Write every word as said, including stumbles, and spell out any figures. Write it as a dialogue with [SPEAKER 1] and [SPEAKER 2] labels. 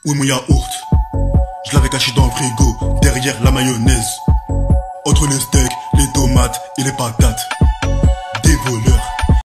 [SPEAKER 1] Où est mon yaourt? Je l'avais caché dans le frigo, derrière la mayonnaise. Entre les steaks, les tomates et les patates. Des voleurs.